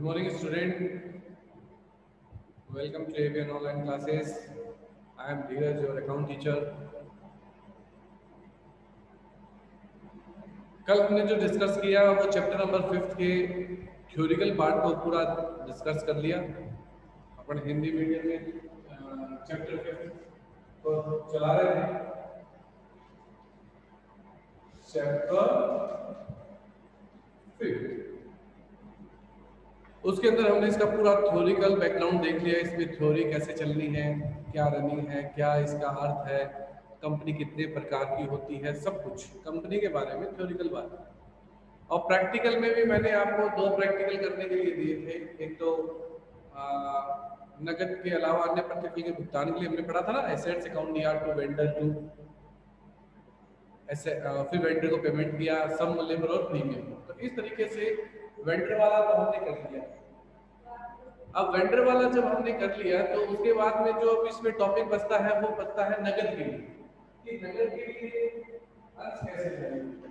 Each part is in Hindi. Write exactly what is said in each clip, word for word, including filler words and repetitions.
morning, student. Welcome to A B N online classes. I am Dheeraj, your account teacher. कल हमने जो डिस्कस किया वो चैप्टर नंबर फिफ्थ के थ्योरिकल पार्ट को पूरा डिस्कस कर लिया। अपन हिंदी मीडियम में चैप्टर फिफ्थ को चला रहे थे। चैप्टर फिफ्थ उसके अंदर हमने इसका पूरा थ्योरिकल बैकग्राउंड देख लिया। इसमें थ्योरी कैसे चलनी है, क्या रनिंग है, क्या इसका अर्थ है, कंपनी कितने प्रकार की होती है, सब कुछ कंपनी के बारे में थ्योरिकल बात है। और प्रैक्टिकल में भी मैंने आपको दो प्रैक्टिकल करने के लिए दिए थे। एक तो आ, नगद के अलावा अन्य प्रत्यक्ष के भुगतान के लिए हमने पढ़ा था ना, एसेट्स अकाउंट दिया टू वेंडर टू ऐसे, फिर वेंडर को पेमेंट दिया, सम मूल्य पर और प्रीमियम। तो इस तरीके से वेंडर वाला तो हमने कर लिया। अब वेंडर वाला जब हमने कर लिया तो उसके बाद में जो इसमें टॉपिक बचता है वो बचता है नगद के लिए कि नगद के लिए अंश कैसे जाएंगे।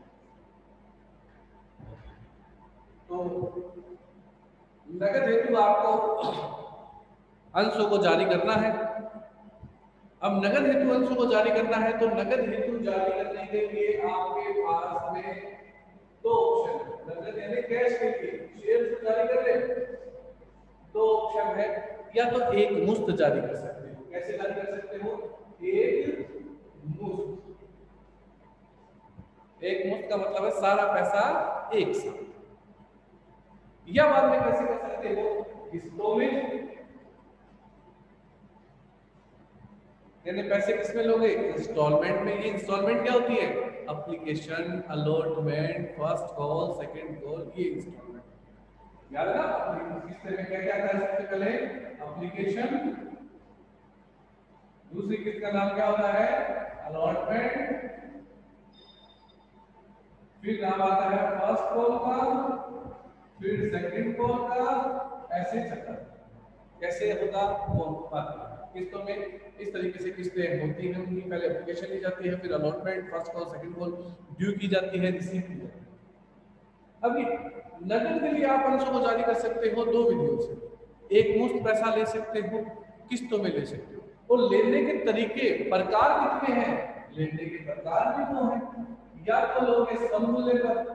तो नगद हेतु आपको अंशों को जारी करना है। अब नगद हेतु अंशों को जारी करना है तो नगद हेतु जारी करने के लिए आपके पास में दो ऑप्शन है। नगद यानी कैश के लिए शेयर से जारी कर ले, दो ऑप्शन है। या तो एक मुश्त जारी कर सकते हो। कैसे जारी कर सकते हो? एक मुश्त। एक मुश्त का मतलब है सारा पैसा एक साथ। या बाद में कैसे कर सकते हो? किस्तों में, यानी पैसे किसमें लोगे? इंस्टॉलमेंट में। ये इंस्टॉलमेंट क्या होती है? Application, allotment, first call, second call, ये इंस्टॉलमेंट। याद है ना? किस्ते में क्या क्या था सबसे पहले? एप्लीकेशन, दूसरी किस्त का नाम क्या होता है? अलॉटमेंट, फिर नाम आता है फर्स्ट कॉल का, फिर सेकंड कॉल का, ऐसे चलता है। कैसे होगा वो बात। किस्तों में इस तरीके से किस्तें होती हैं। उनकी पहले एप्लीकेशन ली जाती है, फिर allotment, first call, second call, due की जाती है, रिसीव की जाती है। अभी नकद के लिए आप अंशों को जारी कर सकते हो दो विधियों से। एक मुफ्त पैसा ले सकते हो, किस्तों में ले सकते हो। और लेने के तरीके प्रकार कितने हैं? लेने के प्रकार भी दो हैं। या तो लोगे सम मूल्य पर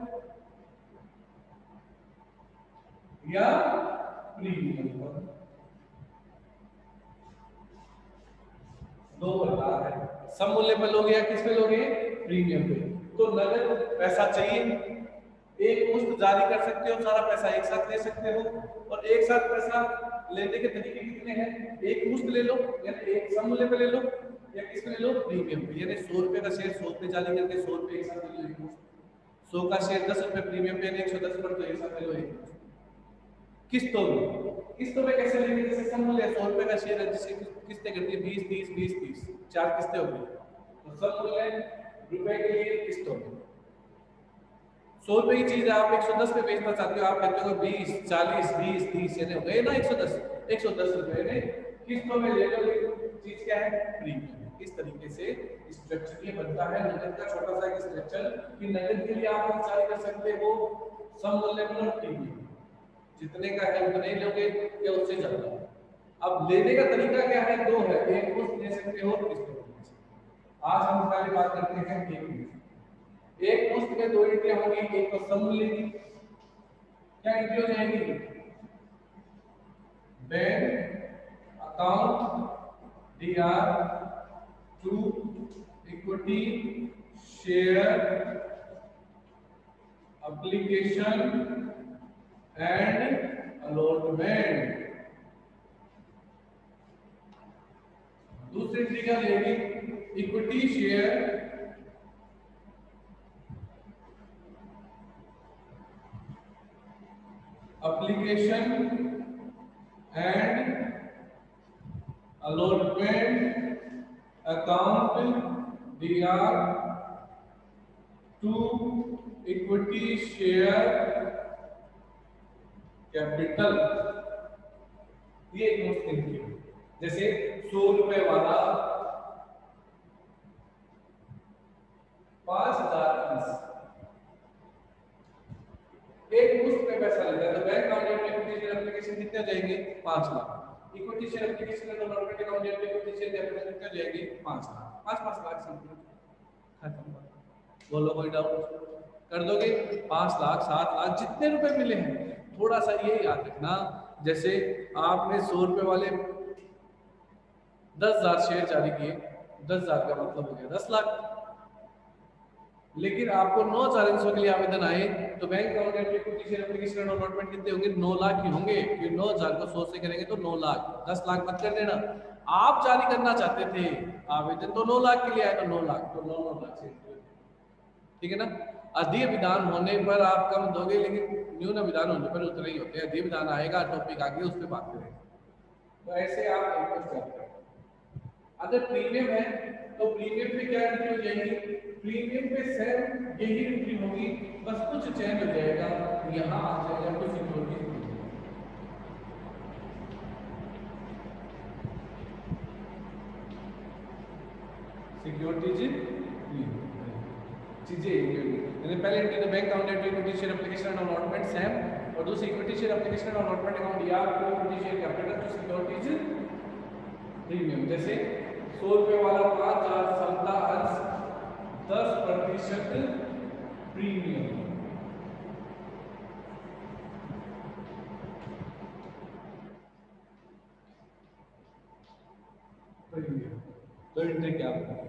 या प्रीमियम पर। दो प्रकार है, सम मूल्य पर लोगे या किस पे लोगे? प्रीमियम पे। तो नगद पैसा चाहिए, एक मुश्त जारी कर सकते हो, सारा पैसा एक साथ ले सकते हो। और एक साथ पैसा लेने के तरीके कितने हैं? एक मुश्त ले लो, यानी एक सम मूल्य पे ले लो, या किस पे ले लो? प्रीमियम पे। यानी सौ रुपए का शेयर सौ रुपए जारी करके सौ रुपए एक साथ ले लो एक मुश्त। सौ का शेयर दस रुपए प्रीमियम पे, एक सौ दस पर तो एक साथ ले लो एक मुश्त। किस्तों में, किस्तों में कैसे लेंगे? जैसे सम मूल्य सौ रुपए का शेयर है, जिससे किस्तें करती है बीस तीस बीस तीस, चार किस्तें हो गई। तो सम मूल्य रुपए के लिए किस्तों में सौ रुपए की चीज है, आप एक सौ दस पे बेचना चाहते हो, आप कहते हो बीस चालीस बीस तीस, यानी हो गए ना एक सौ दस एक सौ दस रुपए ने किस्तों में ले लो। चीज क्या है? प्रीमियम। इस तरीके से स्ट्रक्चर ये बनता है नगद का छोटा सा एक स्ट्रक्चर कि नगद के लिए आप जारी कर सकते हो सम मूल्य पर प्रीमियम। जितने का है उतने ही लोगे या उससे ज्यादा। अब लेने का तरीका क्या है? दो है, एक मुश्त ले सकते हो, किस्तों में ले सकते हो। आज हम पहले बात करते हैं एक मुश्त। एक मुश्त में दो एंट्रियां होंगी। एक तो सम मूल्य की, क्या एंट्री हो जाएगी? Bank account D R to equity share application and allotment. दूसरी एंट्री क्या लेगी? Equity share application and allotment account D R to equity share capital. ये एक मुश्त एंट्री है। जैसे सौ रुपए वाला पांच हजार एक मुश्त पे पैसा लेता है तो bank account equity share application कितने हो जाएंगे? पाँच lakh. Equity share application and allotment account equity share application कितने हो जाएंगे? पाँच लाख। पाँच पाँच लाख समथिंग खत्म। बोलो कोई डाउट? कर दोगे? पाँच लाख, सात लाख, जितने रुपए मिले हैं। थोड़ा सा ये याद रखना, जैसे आपने सौ रुपए वाले दस हजार शेयर जारी किए, दस हजार का मतलब हो गया दस लाख, लेकिन आपको नौ हजार इंसो के लिए आवेदन आए तो bank account equity share application and allotment कितने होंगे? नौ लाख ही होंगे। फिर नौ हजार को सौ से करेंगे तो नौ लाख, दस लाख मत कर देना। आप जारी करना चाहते थे आवेदन तो नौ लाख के लिए आए तो नौ लाख, तो नौ नौ लाख से, ठीक है ना। अधि विधान होने पर आप कम दोगे, लेकिन न्यून विधान होने पर उतने ही होते हैं। अधि विधान आएगा, टॉपिक आगे उस पर बात करेंगे। तो ऐसे आप एक करते हैं। अगर प्रीमियम है तो प्रीमियम पे क्या एंट्री हो जाएगी? प्रीमियम पे सेम यही एंट्री होगी, बस कुछ चेंज हो जाएगा, यहाँ आ जाएगा कुछ सिक्योरिटी सिक्योरिटीज चीजें यानी पहले entry the bank account equity share application and allotment same, और दूसरी equity share application and allotment account या equity share capital to securities premium. जैसे सौ रुपए वाला पाँच हजार क्षमता अंश दस प्रतिशत प्रीमियम, प्रीमियम तो एंट्री क्या होगी?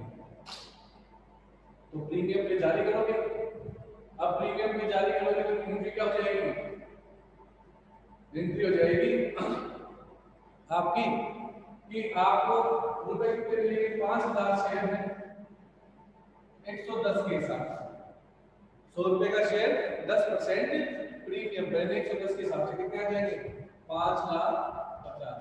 तो प्रीमियम पे जारी करोगे, अब प्रीमियम पे जारी करोगे तो एंट्री क्या हो जाएगी? एंट्री हो जाएगी आपकी कि आपको रुपए कितने मिलेंगे? पांच हजार शेयर है एक सौ दस के हिसाब से, सौ रुपए का शेयर दस परसेंट प्रीमियम पे एक सौ दस के हिसाब से कितने आ जाएंगे? पांच लाख पचास।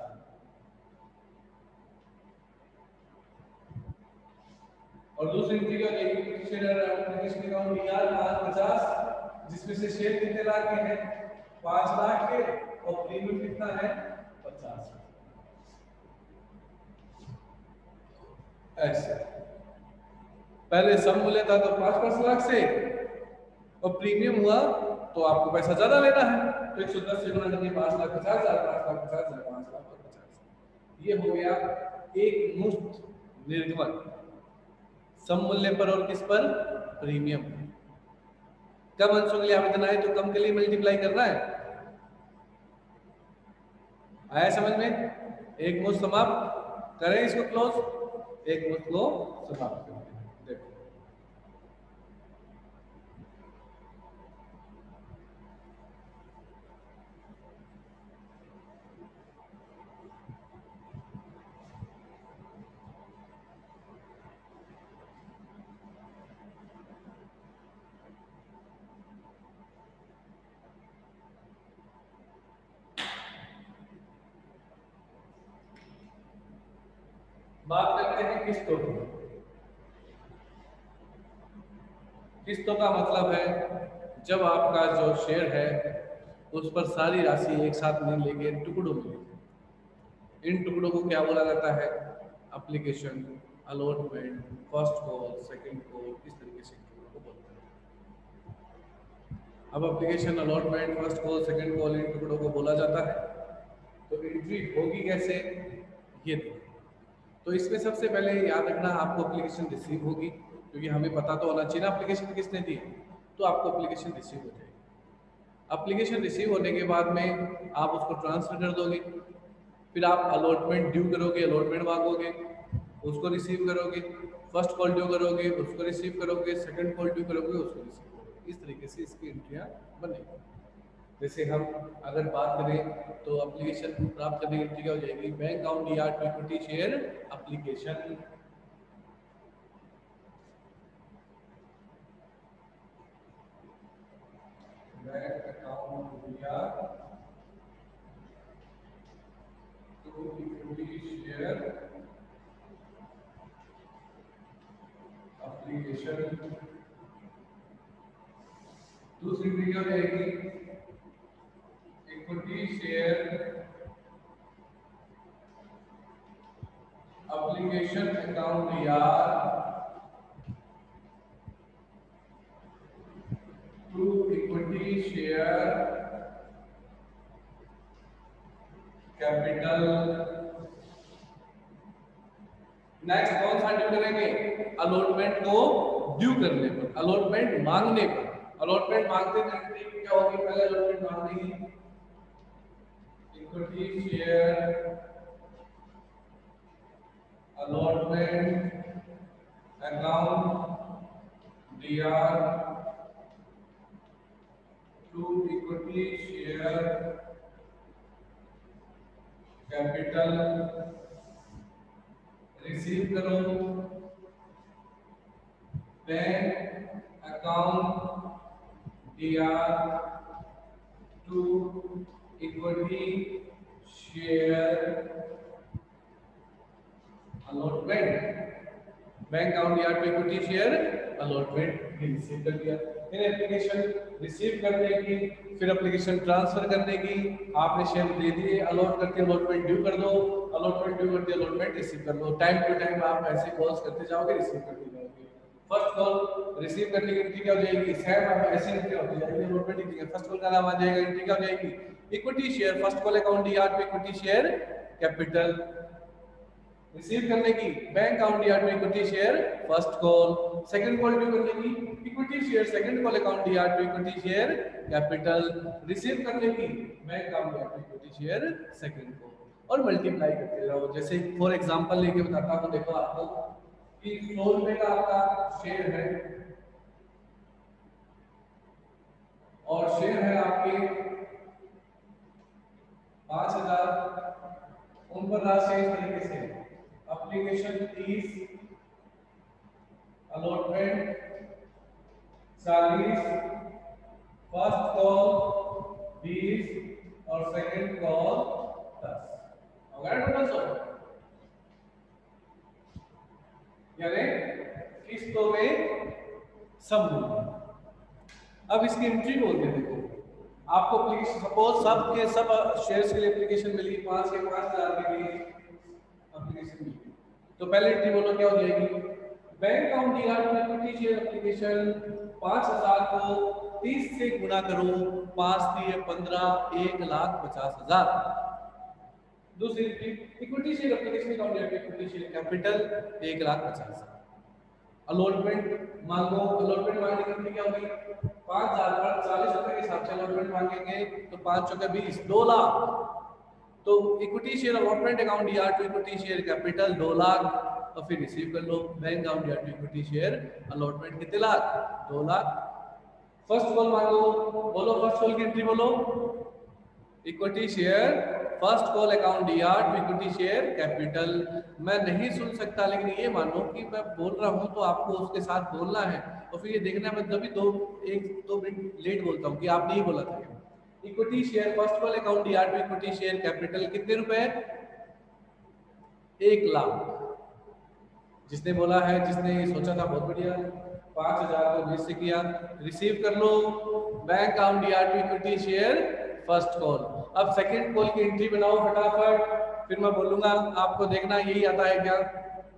और दूसरी एंट्री क्या जाएगी? शेयर एप्लीकेशन अकाउंट या पांच पचास, जिसमें से शेयर कितने लाख के हैं? पांच लाख के, और प्रीमियम कितना है? पचास। ऐसे पहले सम मूल्य था तो पांच पांच लाख से, और प्रीमियम हुआ तो आपको पैसा ज्यादा लेना है, तो एक सौ दस से गुणा करके पांच लाख पचास हजार, पांच लाख पचास हजार, पांच लाख और पचास। ये हो गया एक मुफ्त निर्गमन सम मूल्य पर और किस पर? प्रीमियम। कम अंशों के लिए आवेदन आए तो कम के लिए मल्टीप्लाई करना है। आया समझ में? एक मुफ्त समाप्त करें, इसको क्लोज, एक मुफ्त को समाप्त करें। देखो बात करते हैं किस्तों की। किस्तों का मतलब है जब आपका जो शेयर है उस पर सारी राशि एक साथ नहीं लेके टुकड़ों में लेंगे। इन टुकड़ों को क्या बोला जाता है? Application, allotment, first call, second call, इस तरीके से टुकड़ों को बोलते हैं। अब application, allotment, first call, second call, इन टुकड़ों को बोला जाता है। तो एंट्री होगी कैसे? ये देखो, तो इसमें सबसे पहले याद रखना आपको एप्लीकेशन रिसीव होगी, क्योंकि हमें पता तो होना चाहिए ना एप्लीकेशन किसने दी है, तो आपको एप्लीकेशन रिसीव हो जाएगी। एप्लीकेशन रिसीव होने के बाद में आप उसको ट्रांसफर कर दोगे, फिर आप अलॉटमेंट ड्यू करोगे, अलॉटमेंट मांगोगे, उसको रिसीव करोगे, फर्स्ट कॉल ड्यू करोगे, उसको रिसीव करोगे, सेकंड कॉल ड्यू करोगे, उसको रिसीव करोगे। इस तरीके से इसकी एंट्रियां बनेगी। जैसे हम अगर बात करें तो एप्लीकेशन प्राप्त करने की एंट्री क्या हो जाएगी? बैंक अकाउंट या equity share application, bank account या इक्विटी शेयर एप्लीकेशन। दूसरी एंट्री क्या हो जाएगी? इक्विटी शेयर एप्लीकेशन अकाउंट या to equity share capital. Next कौन सा ड्यू करेंगे? अलॉटमेंट को ड्यू करने पर, अलॉटमेंट मांगने पर। अलॉटमेंट मांगते थे क्या होगी? पहले अलॉटमेंट मांगेगी equity share allotment account D R to equity share capital receive करो bank account D R to equity share allotment. Bank account या to equity share allotment receive कर दिया। फिर एप्लीकेशन रिसीव करने की, फिर एप्लीकेशन ट्रांसफर करने की। आपने शेयर दे दिए, अलॉट करके अलॉटमेंट ड्यू कर दो, अलॉटमेंट ड्यू करके अलॉटमेंट रिसीव कर दो। टाइम टू टाइम आप ऐसे कॉल्स करते जाओगे, रिसीव करते जाओगे। फर्स्ट कॉल रिसीव करने की एंट्री क्या हो जाएगी? सेम आप ऐसे एंट्री होती जाएगी, अलॉटमेंट की जगह फर्स्ट कॉल का नाम आ जाएगा, एंट्री क्या हो जाएगी? Equity share first call account D R to equity share capital. Receive करने की बैंक अकाउंट या to equity share first call. Second call due करने की equity share second call account या to equity share capital. Receive करने की बैंक अकाउंट या to equity share second call. और मल्टीप्लाई करते जाओ। जैसे फॉर एग्जांपल लेके बताता हूं, देखो आपको कि सौ रुपए का आपका शेयर है और शेयर है आपके पांच हजार। उन पर राशि इस तरीके से एप्लीकेशन तीस, अलॉटमेंट चालीस, फर्स्ट कॉल बीस और सेकंड कॉल दस। टोटल सौ, यानी किस्तों में सब मिल। अब इसकी एंट्री बोलते हैं। देखो आपको एप्लीकेशन सपोज सब के सब शेयर्स के लिए एप्लीकेशन मिली, पांच के पांच हजार के लिए एप्लीकेशन मिली, तो पहले एंट्री बोलो क्या हो जाएगी? Bank account D R to equity share application पांच हजार को तीस से गुणा करो, पांच दिए पंद्रह, एक लाख पचास हजार। दूसरी entry equity share application account या इक्विटी शेयर कैपिटल एक लाख पचास हजार। अलॉटमेंट मांगो, अलॉटमेंट मांगने की एंट्री क्या होगी? पांच हजार पर चालीस रुपए के हिसाब से अलॉटमेंट मांगेंगे तो पांच चौके बीस, दो लाख। तो इक्विटी शेयर अलॉटमेंट अकाउंट या टू इक्विटी शेयर कैपिटल दो लाख। और फिर रिसीव कर लो बैंक अकाउंट या टू इक्विटी शेयर अलॉटमेंट कितने लाख? दो लाख। फर्स्ट कॉल मांगो, बोलो फर्स्ट कॉल की एंट्री बोलो। Equity share first call account D R to equity share capital. मैं नहीं सुन सकता, लेकिन ये मानो कि मैं बोल रहा हूं तो आपको उसके साथ बोलना है और फिर ये देखना है मैं तभी दो एक दो मिनट लेट बोलता हूँ कि आपने ही बोला था। Equity share first call account D R to equity share capital कितने रुपए? एक लाख। जिसने बोला है, जिसने ये सोचा था, बहुत बढ़िया। पांच हजार को बीस से किया, रिसीव कर लो bank account D R to equity share first call. अब सेकंड कॉल की एंट्री बनाओ फटाफट, फिर मैं बोलूंगा आपको देखना यही आता है क्या,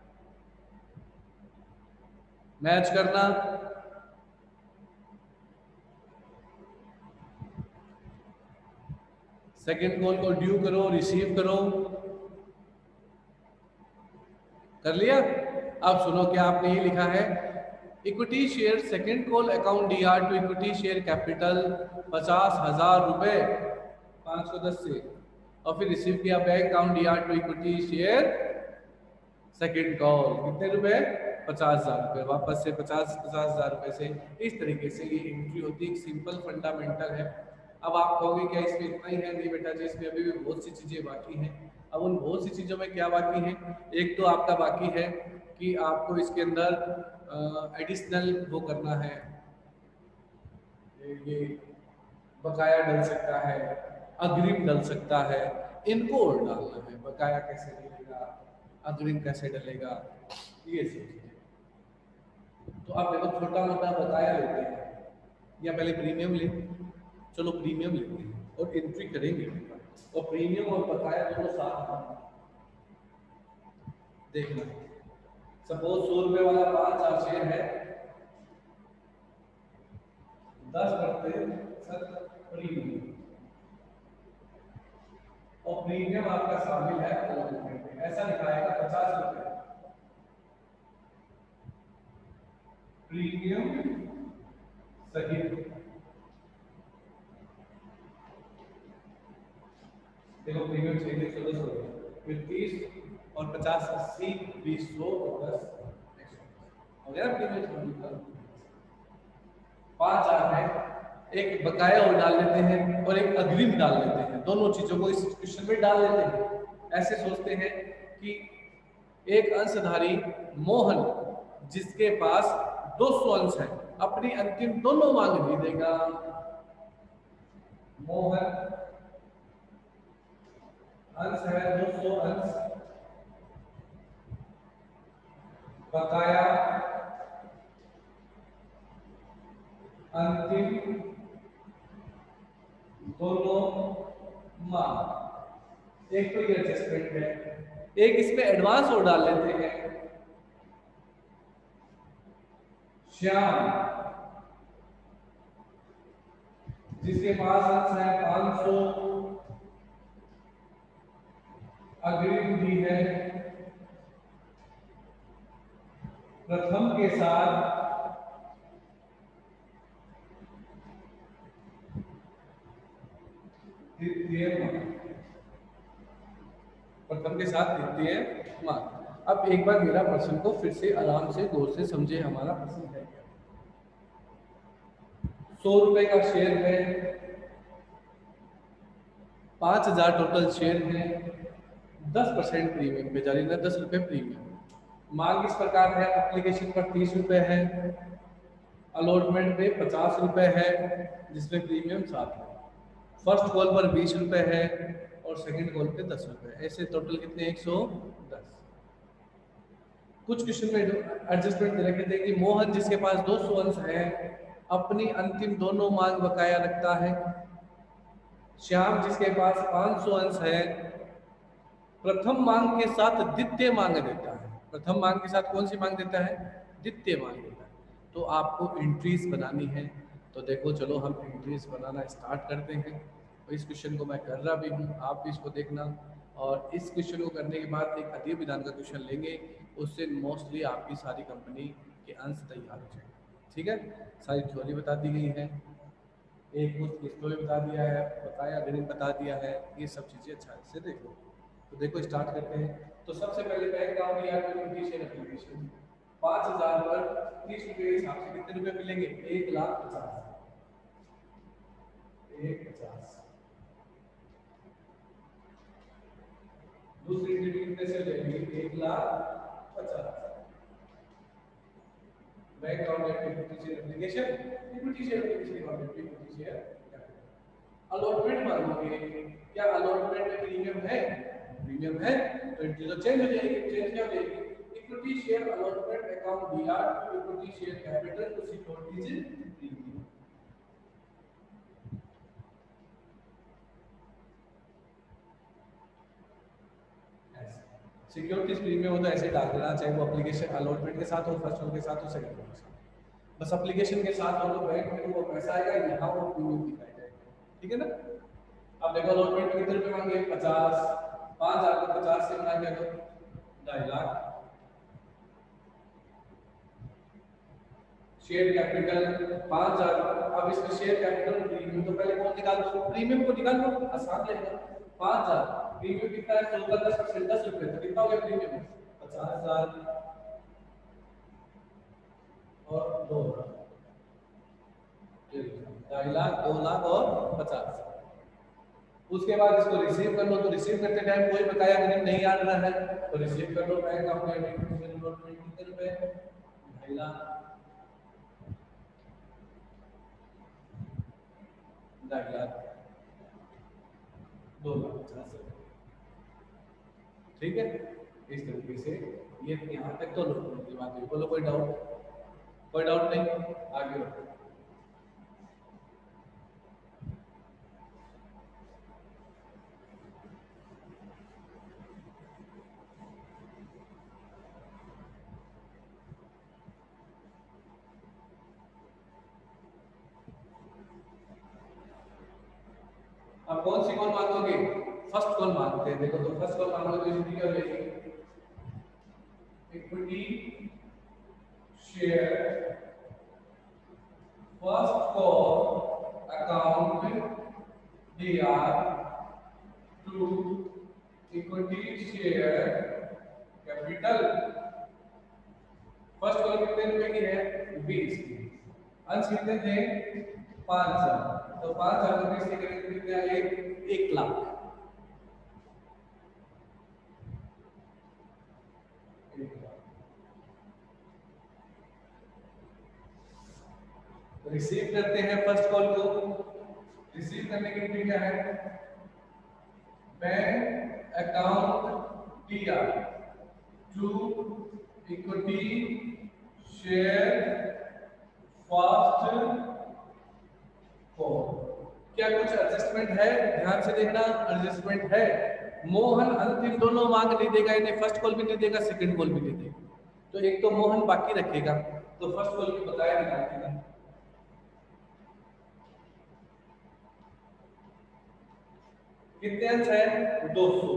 मैच करना। सेकंड कॉल को ड्यू करो, रिसीव करो, कर लिया। अब सुनो क्या आपने ये लिखा है, equity share second call account D R to equity share capital पचास हजार रुपए पांच सौ दस से, और फिर रिसीव किया bank account D R to equity share second call कितने रुपए? पचास हजार रुपए। वापस से पचास पचास हजार रुपए से। इस तरीके से ये एंट्री होती है, सिंपल फंडामेंटल है। अब आप कहोगे क्या इसमें इतना ही है? नहीं बेटा जी, इसमें अभी भी बहुत सी चीजें बाकी हैं। अब उन बहुत सी चीजों में क्या बाकी है? एक तो आपका बाकी है कि आपको इसके अंदर एडिशनल वो करना है, ये बकाया डल सकता है, अग्रिम डल सकता है, इनको और डालना है। बकाया कैसे डलेगा, अग्रिम कैसे डलेगा, ये सब चीजें। तो आप देखो छोटा मोटा बकाया लेते हैं या पहले प्रीमियम ले, चलो प्रीमियम लेते हैं और एंट्री करेंगे, और प्रीमियम और बकाया दोनों साथ देखना। सपोज सौ रुपए वाला पांच हजार शेयर है, दस प्रतिशत प्रीमियम और प्रीमियम आपका शामिल है अलॉटमेंट में, ऐसा लिखाएगा पचास रुपए प्रीमियम सहित। देखो प्रीमियम सहित एक सौ दस हो गया, फिर तीस और पचास अस्सी बीस सौ और दस हो गया प्रीमियम। पांच हजार है, एक बकाया और डाल लेते हैं और एक अग्रिम डाल लेते हैं, दोनों चीजों को इस क्वेश्चन में डाल लेते हैं। ऐसे सोचते हैं कि एक अंशधारी मोहन जिसके पास दो सौ अंश है अपनी अंतिम दोनों मांग भी देगा। मोहन अंश है दो सौ अंश, बकाया अंतिम दोनों मांग। एक तो ये एडजस्टमेंट है, एक इसमें एडवांस और डाल लेते हैं। श्याम जिसके पास अंश है पांच सौ, अग्रिम भी है, प्रथम के साथ द्वितीय प्रथम के साथ द्वितीय मांग। अब एक बार मेरा प्रश्न को फिर से आराम से गौर से समझे, हमारा प्रश्न है क्या। सौ रुपए का शेयर है, पांच हजार टोटल शेयर है, दस परसेंट प्रीमियम पे जारी है, दस रुपए प्रीमियम। मांग इस प्रकार है, एप्लीकेशन पर तीस रुपए है, अलॉटमेंट पे पचास रुपए है जिसमें प्रीमियम सात है, फर्स्ट कॉल पर बीस रुपए है और सेकंड कॉल पे दस रुपए। ऐसे टोटल कितने, एक सौ दस। कुछ क्वेश्चन में एडजस्टमेंट दे रखे थे कि मोहन जिसके पास दो सौ अंश है अपनी अंतिम दोनों मांग बकाया रखता है। श्याम जिसके पास पांच सौ अंश है प्रथम मांग के साथ द्वितीय मांग देता है। प्रथम मांग के साथ कौन सी मांग देता है, द्वितीय मांग देता है। तो आपको एंट्रीज बनानी है, तो देखो चलो हम एंट्रीज बनाना स्टार्ट करते हैं। तो इस क्वेश्चन को मैं कर रहा भी हूँ, आप भी इसको देखना। और इस क्वेश्चन को करने के बाद एक अधीर विधान का क्वेश्चन लेंगे, उससे मोस्टली आपकी सारी कंपनी के अंश तैयार हो जाएंगे। ठीक है, सारी थ्योरी बता दी गई है, एक मुफ्त हिस्टोरी बता दिया है, बकाया गणित बता दिया है, ये सब चीज़ें अच्छा से देखो। तो देखो स्टार्ट करते हैं। तो सबसे पहले बैंक अकाउंट या एप्लीकेशन पाँच हजार पर तीस रुपए के हिसाब से कितने रुपए मिलेंगे, एक लाख पचास, एक पचास। दूसरी एंट्री कितने से लेंगे, एक लाख पचास। Bank account equity share application, equity share application account equity share allotment मांगोगे, क्या अलॉटमेंट में प्रीमियम है, प्रीमियम है तो एंट्री तो चेंज हो जाएगी। चेंज क्या हो जाएगी, equity share allotment account D R to equity share capital to securities premium. Securities premium होता है ऐसे डाल देना, चाहे वो एप्लीकेशन अलॉटमेंट के साथ हो, फर्स्ट कॉल के साथ हो, सेकंड कॉल के साथ। बस एप्लीकेशन के साथ हो तो बैंक में वो पैसा आएगा, यहाँ वो प्रीमियम दिखाई जाएगा। ठीक है ना। अब देखो अलॉटमेंट कितने रुपए मांगे, पचास, पांच हजार को पचास से बना के दो ढाई लाख। शेयर कैपिटल पांच हजार, अब इसमें शेयर कैपिटल प्रीमियम तो पहले कौन निकाल दो, प्रीमियम को निकाल दो, आसान रहेगा। पांच हजार प्रीमियम कितना है, सौ का दस परसेंट दस रुपए, तो कितना हो गया प्रीमियम, पचास हजार और दो ढाई लाख, दो लाख और पचास। उसके बाद इसको रिसीव कर लो, तो रिसीव करते टाइम कोई बकाया गणित नहीं आ रहा है तो रिसीव कर लो। बैंक आपने कितने रुपए, ढाई लाख, ढाई लाख, दो लाख पचास। ठीक है, इस तरीके से ये यहाँ तक तो लोगों की बात है। बोलो कोई डाउट, कोई डाउट नहीं, आगे बढ़ो। अब कौन सी कौन मांगोगे, फर्स्ट कॉल मांगते हैं। देखो तो फर्स्ट कॉल मांगोगे तो क्या हो जाएगी, equity share first call account D R to equity share capital. First call कितने रुपए की है, बीस की। अंश कितने थे, पांच हजार। तो पांच हजार रुपए से करेंगे कितने आए, एक लाख। रिसीव करते हैं फर्स्ट कॉल को। रिसीव करने की विधि क्या है, bank account D R to equity share first call. क्या कुछ एडजस्टमेंट है, ध्यान से देखना, एडजस्टमेंट है। मोहन अंतिम दोनों मांग नहीं देगा, इन्हें फर्स्ट कॉल भी नहीं देगा, सेकंड कॉल भी नहीं देगा। तो एक तो मोहन बाकी रखेगा, तो फर्स्ट कॉल की बताया निकालेगा। कितने अंश है, दो सौ।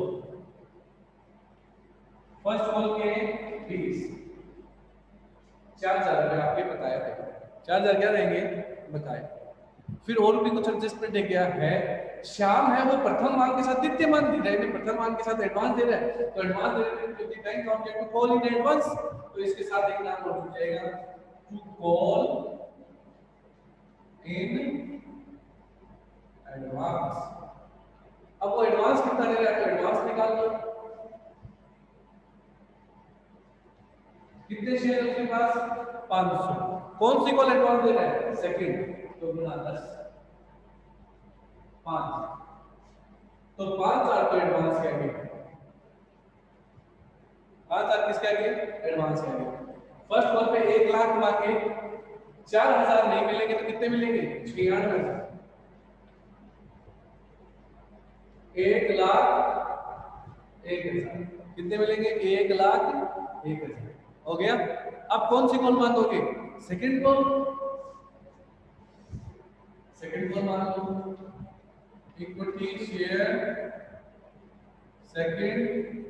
फर्स्ट कॉल के बीस, चार हजार रुपए आपके बताया थे, चार हजार क्या रहेंगे बताए। फिर और भी कुछ एडजस्टमेंट है क्या है, श्याम है वो प्रथम मांग के साथ द्वितीय मांग दे रहा है, प्रथम मांग के साथ एडवांस दे रहा है। तो एडवांस दे रहे हैं, bank account to call in advance, तो इसके साथ एक नाम और जुड़ जाएगा, टू कॉल इन एडवांस। अब वो एडवांस कितना दे रहा है, तो एडवांस निकाल लो। कितने शेयर उसके पास, पांच सौ। कौन सी कॉल एडवांस दे रहा है, सेकंड, तो गुना दस, पांच। तो पांच हजार तो एडवांस के आगे, पांच हजार किसके आगे, एडवांस के आगे। फर्स्ट कॉल पे एक लाख मांगे, चार हजार नहीं मिलेंगे तो कितने मिलेंगे, छियानवे हजार। एक लाख एक हजार कितने मिलेंगे, एक लाख एक हजार हो गया। अब कौन सी कॉल मांगोगे, सेकंड कॉल, सेकंड कॉल मान लो, equity share second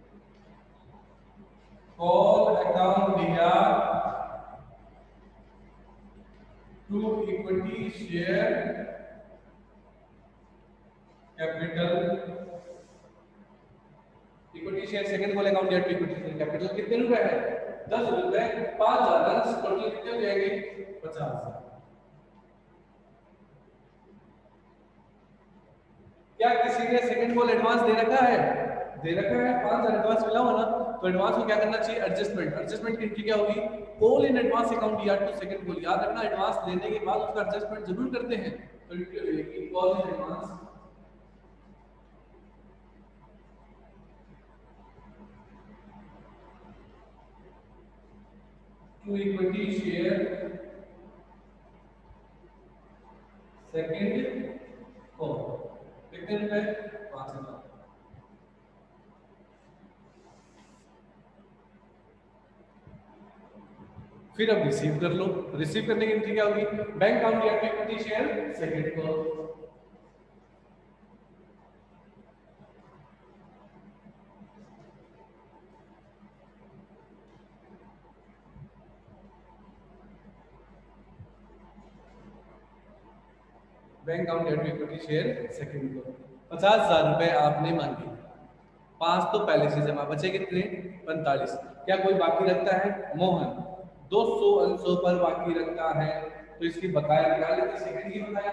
call account दिया to equity share capital. Equity share second call account दिया टू इक्विटी शेयर कैपिटल। कितने रुपए है, दस रुपए, पांच हजार, टोटल कितने हो जाएंगे, पचास हजार। क्या किसी ने सेकंड कॉल एडवांस दे रखा है, दे रखा है, पांच हजार एडवांस मिला हुआ ना, तो एडवांस को क्या करना चाहिए, एडजस्टमेंट। एडजस्टमेंट की एंट्री क्या होगी, कॉल इन एडवांस अकाउंट दिया टू सेकंड कॉल। याद रखना एडवांस लेने के बाद उसका एडजस्टमेंट जरूर करते हैं, तो एंट्री होगी call in advance to equity share second call. कितने रुपए, पांच हजार। फिर अब रिसीव कर लो। रिसीव करने की एंट्री क्या होगी, बैंक अकाउंट या equity share second call. Bank account या इक्विटी शेयर सेकंड कॉल। पचास हजार रुपए आपने मांगे, पांच तो पहले से जमा, बचे कितने, पैंतालीस। क्या कोई बाकी रखता है, मोहन दो सौ अंशों पर बाकी रखता है, तो इसकी बकाया निकाल लेते, सेकंड की बकाया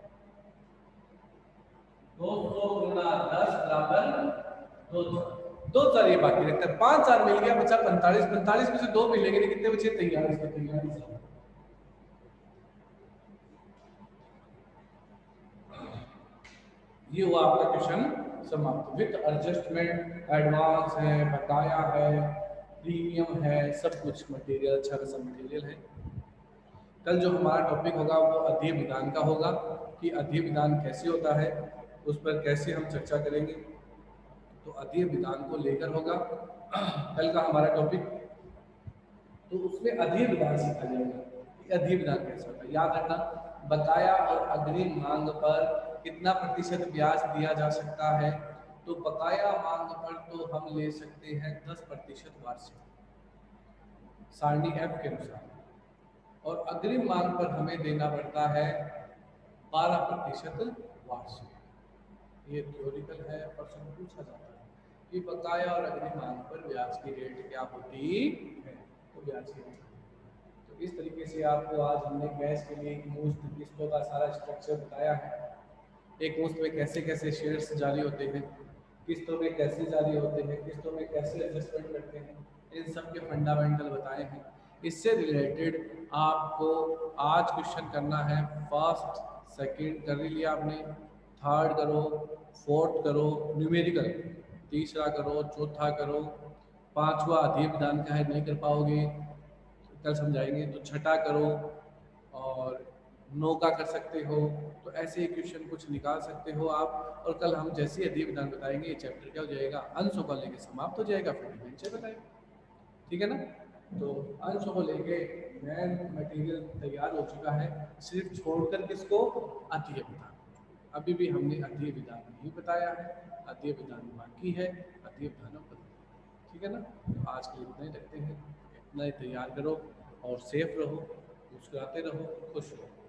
दो सौ गुना दस बराबर दो दो हजार ये बाकी रखता है। पांच हजार मिल गया, बचा पैंतालीस, पैंतालीस में से दो मिलेंगे, कितने बचे, तैयारीस के तैयारीस। ये हुआ आपका क्वेश्चन समाप्त। विथ एडजस्टमेंट, एडवांस है, बकाया है, प्रीमियम है, सब कुछ मटेरियल, अच्छा खासा मटेरियल है। कल जो हमारा टॉपिक होगा वो अध्यय विधान का होगा, कि अध्यय विधान कैसे होता है, उस पर कैसे हम चर्चा करेंगे। तो अध्यय विधान को लेकर होगा कल का हमारा टॉपिक। तो उसमें अध्यय विधान सीखा जाएगा कि अध्यय विधान कैसे होता है। याद रखना, बकाया और अग्रिम मांग पर कितना प्रतिशत ब्याज दिया जा सकता है, तो बकाया मांग पर तो हम ले सकते हैं दस प्रतिशत वार्षिक सारणी एफ के अनुसार, और अग्रिम मांग पर हमें देना पड़ता है बारह प्रतिशत वार्षिक। ये थ्योरिकल है, प्रश्न पूछा जाता है कि बकाया और अग्रिम मांग पर ब्याज की रेट क्या होती है, तो ब्याज की रेट। तो इस तरीके से आपको आज हमने गैस के लिए मुफ्त किस्तों का सारा स्ट्रक्चर बताया है। एक मुफ्त में कैसे कैसे शेयर्स जारी होते हैं, किस्तों में कैसे जारी होते हैं, किस्तों में कैसे एडजस्टमेंट करते हैं, इन सब के फंडामेंटल बताए हैं। इससे रिलेटेड आपको आज क्वेश्चन करना है, फर्स्ट सेकंड कर ही लिया आपने, थर्ड करो, फोर्थ करो न्यूमेरिकल, तीसरा करो, चौथा करो, पांचवा अध्यय विधान का है नहीं कर पाओगे कल समझाएंगे, तो छठा करो, और नौ का कर सकते हो। तो ऐसे क्वेश्चन कुछ निकाल सकते हो आप, और कल हम जैसे अध्यय विधान बताएंगे ये चैप्टर क्या हो जाएगा, अंशों को लेके समाप्त हो जाएगा, फिर डिवेंचर बताएंगे, ठीक है ना। तो अंशों को लेके मैन मटेरियल तैयार हो चुका है, सिर्फ छोड़कर किसको, अध्यय विधान। अभी भी हमने अध्यय विधान नहीं बताया है, अध्यय विधान बाकी है, अध्यय विधान पर, ठीक है ना। तो आज के लिए इतना ही रखते हैं, इतना ही तैयार करो और सेफ रहो, मुस्कुराते रहो, खुश रहो।